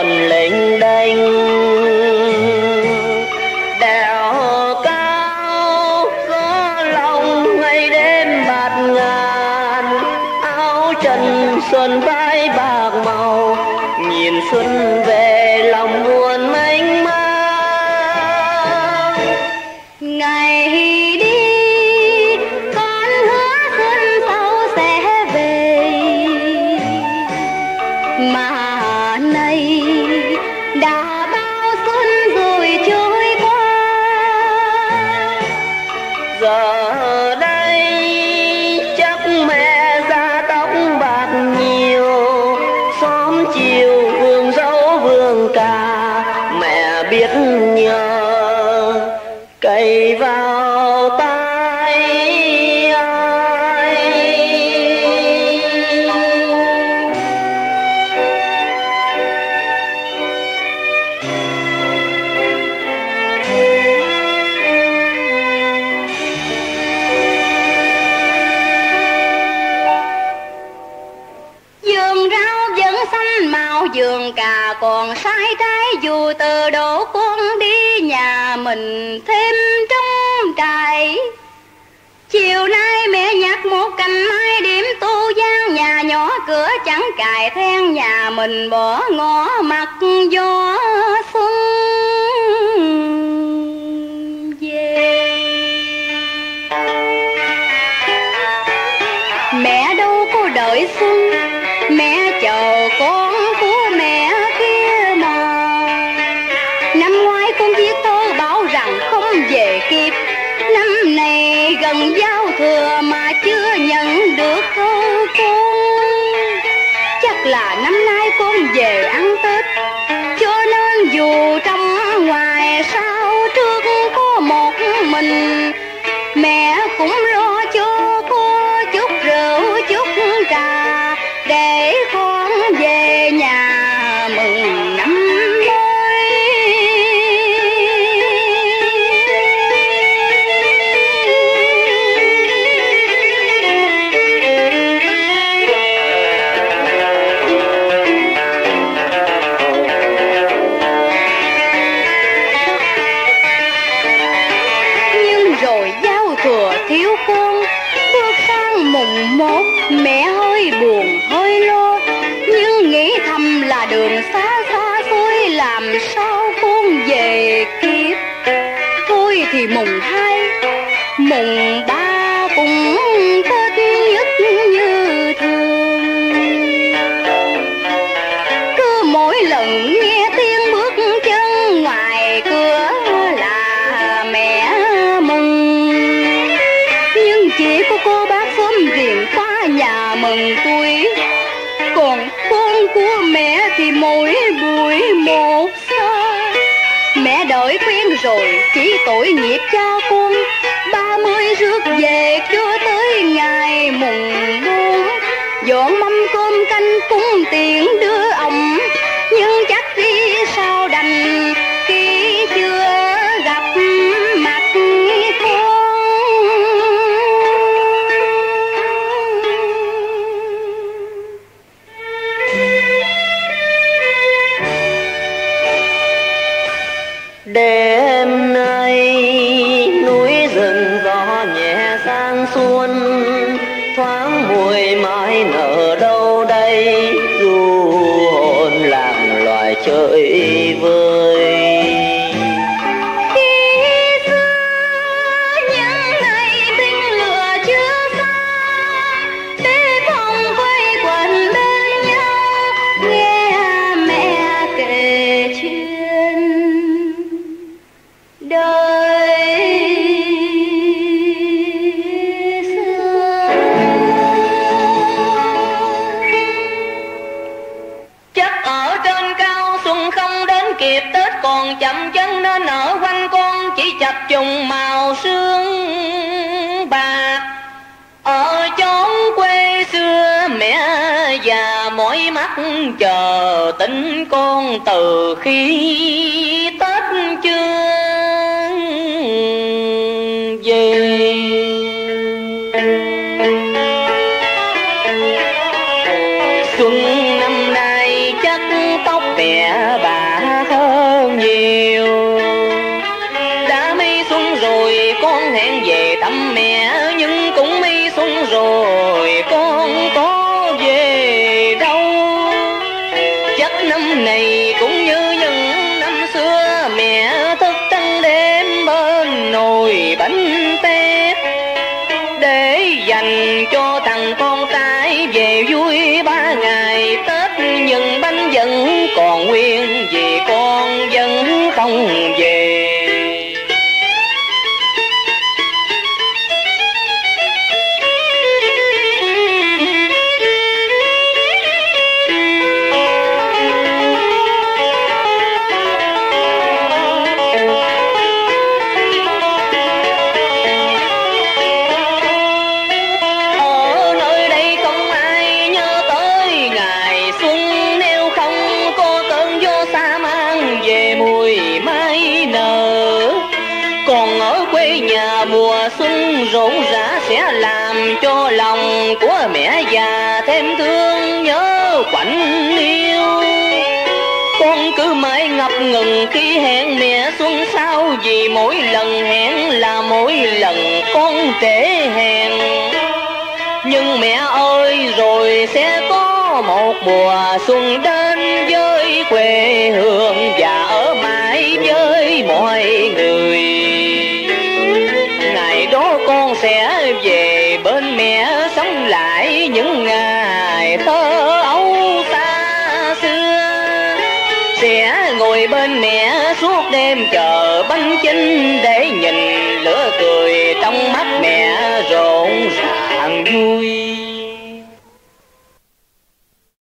còn lênh đênh. Đèo cao gió lòng ngày đêm bạt ngàn, áo trần xuân vai bạc màu, nhìn xuân về lòng buồn mênh mang. Ngày đi con hứa xuân sau sẽ về, mà nay đã bao xuân rồi trôi qua. Giờ đây chắc mẹ da tóc bạc nhiều, xóm chiều vườn dẫu vườn cà, mẹ biết nhờ cày vào tay ai. Vườn rau vẫn xanh màu, vườn cà còn sai trái, dù từ đổ con đi nhà mình thêm trong trại. Chiều nay mẹ nhặt một cành mai điểm tô gian, nhà nhỏ cửa chẳng cài then, nhà mình bỏ ngõ mặt gió xuân về. Mẹ đâu có đợi xuân, mẹ chờ con của mẹ kia mà. Năm ngoái con viết thơ bảo rằng không về kịp, năm này gần giao thừa mà chưa nhận được thơ con. Chắc là năm nay con về ăn Tết, cho nên dù trong ngoài sau trước có một mình, mẹ cũng lo cho cô chút rượu chút trà, để con về nhà mừng năm mới. Nhưng rồi giao thừa thiếu con, bước sang mùng 1 mẹ hơi buồn hơi lo, nhưng nghĩ thầm là đường xa xa xôi, làm sao con về kịp. Thôi thì mùng 2 mùng 3 cũng Tết nhất như thường. Cứ mỗi lần nghe tiếng bước chân ngoài cửa là mẹ mừng, nhưng chỉ có cô bác xóm riêng qua nhà mừng tuổi. Còn con của mẹ thì mỗi buổi một xa. Mẹ đợi quen rồi chỉ tội nghiệp cha con, 30 rước về cho tới ngày mùng 4, dọn mâm cơm canh cúng tiền đưa ông. Nhưng chắc đi sao đành khi chưa gặp mặt con. Đêm nay núi rừng gió nhẹ sang xuân, thoáng mùi mai nở đâu đây, du hồn làng loài chơi vơi. Còn chậm chân nên ở quanh con chỉ chập trùng màu sương bạc. Ở chốn quê xưa mẹ già mỏi mắt chờ tin con từ khi Tết chưa về. Xuân năm nay chắc tóc mẹ bà hơn nhiều. Đã mấy xuân rồi con hẹn về thăm mẹ, nhưng cũng mấy xuân rồi con có về đâu. Chắc năm này cũng như những năm xưa, mẹ thức trắng đêm bên nồi bánh tét, để dành cho thằng con trai về vui 3 ngày Tết. Nhưng bánh vẫn còn nguyên vì con vẫn không về. Mùa xuân rộn rã sẽ làm cho lòng của mẹ già thêm thương nhớ quạnh yêu. Con cứ mãi ngập ngừng khi hẹn mẹ xuân sau, vì mỗi lần hẹn là mỗi lần con trễ hẹn. Nhưng mẹ ơi, rồi sẽ có một mùa xuân đến với quê hương và ở mãi với mọi người. Ngày đó con sẽ về bên mẹ, sống lại những ngày thơ ấu xa xưa. Sẽ ngồi bên mẹ suốt đêm chờ bánh chinh, để nhìn lửa cười trong mắt mẹ rộn ràng vui.